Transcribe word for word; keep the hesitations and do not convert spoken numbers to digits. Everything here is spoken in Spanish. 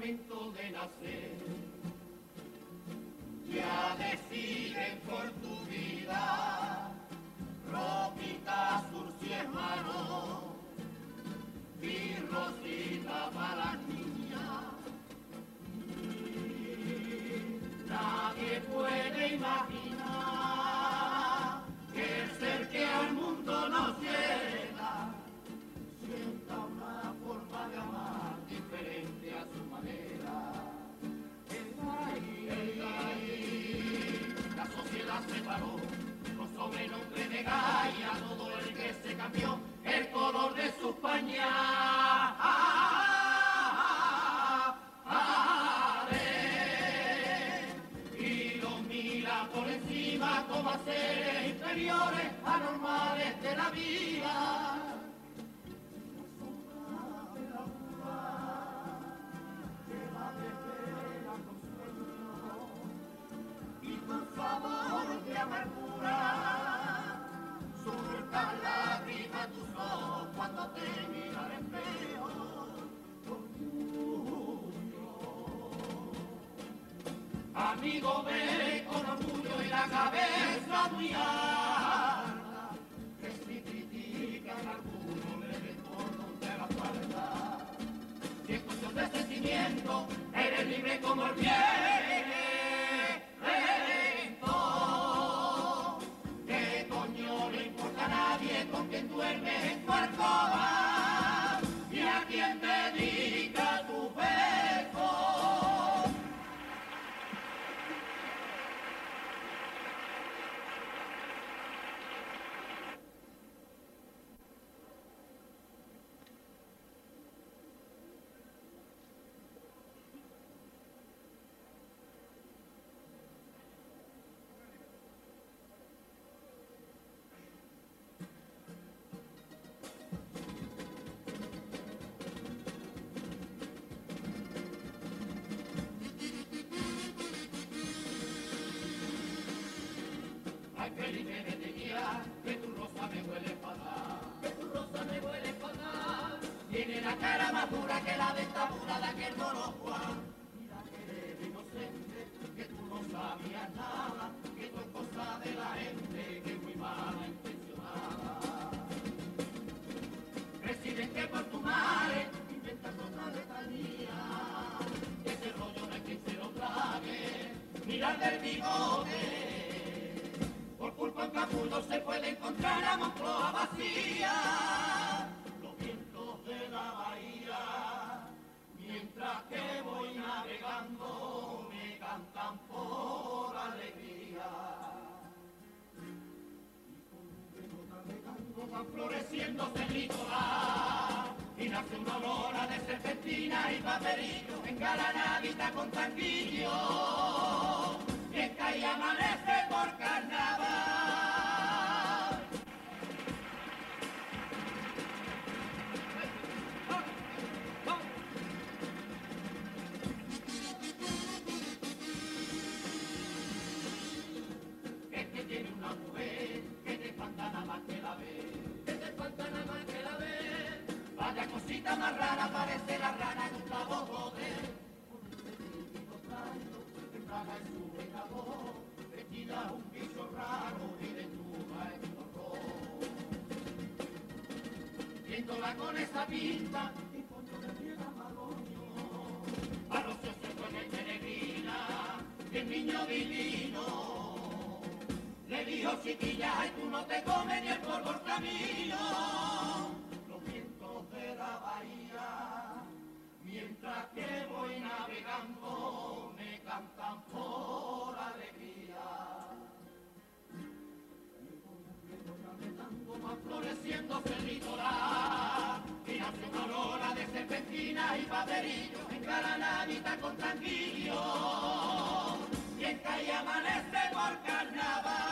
momento de nacer. Ya deciden por tu vida, ropita surci hermano, y rosita para la niña. Nadie puede imaginar que el ser que al mundo nos llega sienta una forma de amar diferente a su manera. El ahí, la sociedad se paró, con sobrenombre de Gaia, todo el que se cambió el color de sus pañales. Y lo mira por encima como a seres inferiores, anormales de la vida. Favor de amargura, surca lágrimas tus ojos cuando te mira al espejo. Amigo, ve con orgullo y la cabeza muy alta, que si critican a alguno le responden de la falta. Si es cuestión de sentimiento, eres libre como el viento. ¿Qué coño le importa a nadie con quien duermes en tu alcoba? ¿Y a quién dedica tu beso? Felipe me tenía, que tu rosa me huele fatal, que tu rosa me huele fatal. Tiene la cara más dura que la dentadura de aquel mono Juan. Mira que eres inocente, que tú no sabías nada, que tú es cosa de la gente que es muy mala intencionada. Presidente por tu madre, inventas otra letanía, ese rollo no hay quien se lo trague, mirar del bigote. Por culpa en Capullo se puede encontrar a Moncloa vacía, los vientos de la bahía, mientras que voy navegando, me cantan por alegría. Y con un venota navegando van floreciendo cerrícolas, y nace una aurora de serpentina y paperillo, engalanadita con tanquillo, que cae y amanece por carnaval. Es que tiene una mujer que te espanta nada más que la ve, que te espanta nada más que la ve. Vaya cosita más rara, parece la rana en un clavo joder. Entrada en su pecador, vestida un bicho raro y desnuda en un horror. Viéndola con esa pinta, y coño le llega Magoño, a los ojos se pone peregrina, y el niño divino le dijo chiquilla, y tú no te comes ni el polvo el camino. Los vientos de la bahía, mientras que voy navegando, me cantan por alegría. Y con un viento navegando va floreciendo cerrícola, y nace una aurora de serpentina y paperillo, engalanadita con tranquillo, y en calle amanece por carnaval.